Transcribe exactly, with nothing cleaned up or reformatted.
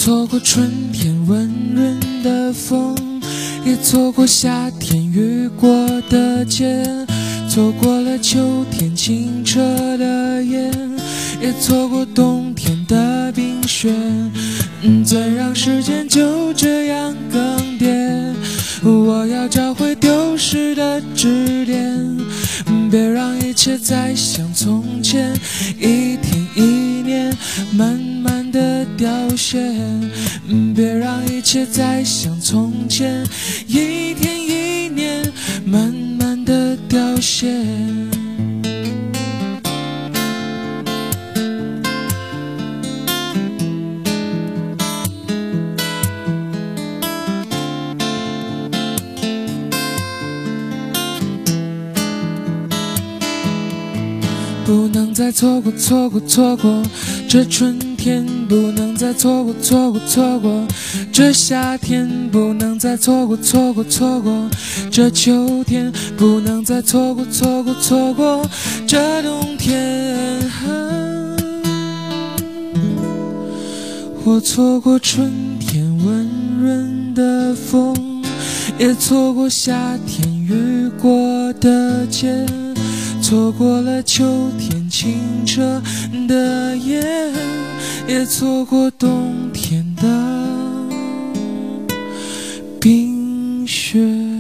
错过春天温润的风，也错过夏天雨过的街，错过了秋天清澈的夜，也错过冬天的冰雪。怎让时间就这样更迭？我要找回丢失的支点，别让一切再像从前，一天一年慢慢的凋谢。别让一切再像从前，一天一年慢慢的凋谢。不能再错过错过错过这春天，不能再错过错过错过这夏天，不能再错过错过错过这秋天，不能再错过错过错过这冬天。我错过春天温润的风，也错过夏天雨过的街，错过了秋天清澈的夜，也错过冬天的冰雪。